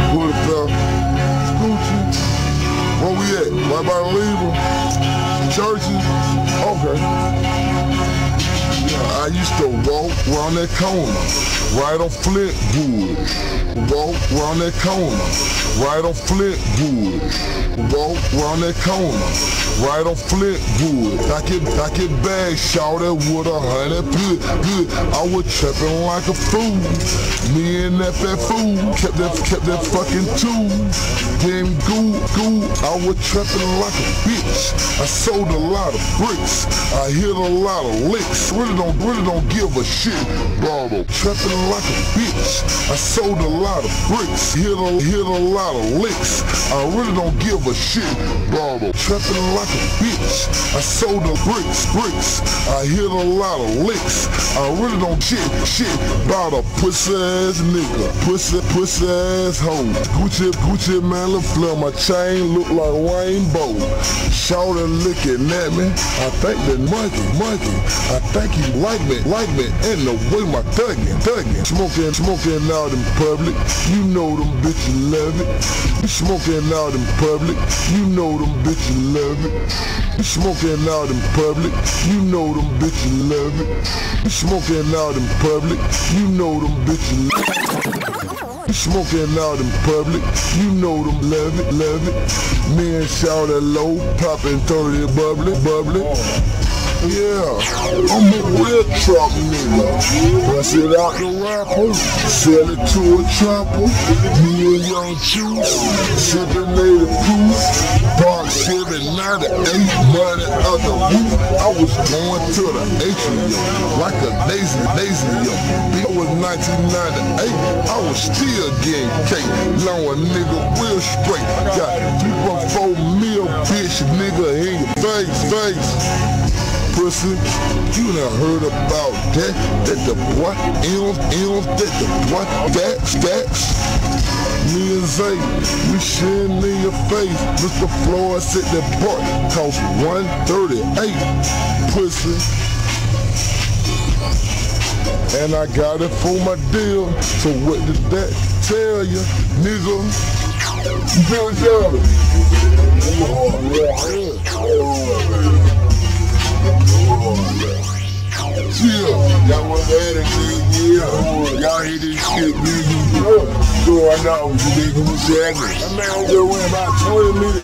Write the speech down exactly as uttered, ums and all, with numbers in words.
Put it there. Scoochie. Where we at? Right by the Lever? Churches? Okay. I used to walk around that corner, right on Flintwood. Walk around that corner, right on Flintwood. Walk around that corner, right on Flintwood. I get, I get bag, shout at with a hundred good, good. I was trapping like a fool. Me and that fat fool kept that, kept that fucking tool. Then goo, goo. I was trapping like a bitch. I sold a lot of bricks. I hit a lot of licks. Really don't, really don't give a shit. Bravo. Trapping like a bitch. I sold a lot of bricks. Hit a, hit a lot of licks. I really don't give a shit. Bravo. Trapping like a bitch. I sold the bricks, bricks. I hit a lot of licks. I really don't shit, shit. About a pussy ass nigga. Pussy, pussy ass hoe. Gucci, Gucci, man, look flare. My chain look like rainbow. Shawty looking at me. I think that monkey, monkey. I think he like me, like me. And the way my thuggin', thuggin'. Smoking, smoking out in public. You know them bitches love it. You smoking out in public. You know them bitches love it. You smoking out in public. You know them bitches love it. You smoking out in public. You know them bitches love it. You smoking out in public. You know them love it, love it. Me and shout at low, popping thirty bubbly, bubbly. Yeah, I'm a real trap nigga. Bust it out the rapper, sell it to a trapper. Me and Young Juice, sippin' native juice. Park seven ninety-eight, money out the roof. I was going to the atrium, like a lazy, lazy young. I was nineteen ninety-eight, I was still getting cake. Long a nigga real straight. Got three point four mil, bitch, nigga in your face, face. Pussy, you done heard about that, that the boy, ills, ills, that the boy, facts, facts. Me and Zay, we shitting in your face. Mister Floyd said that butt cost one thirty-eight, pussy. And I got it for my deal, so what did that tell you, nigga? You feel jealous? Yeah, y'all want that again, yeah. Y'all hear this shit, nigga. Going out with you, nigga. What's happening? That man was there went about twenty minutes.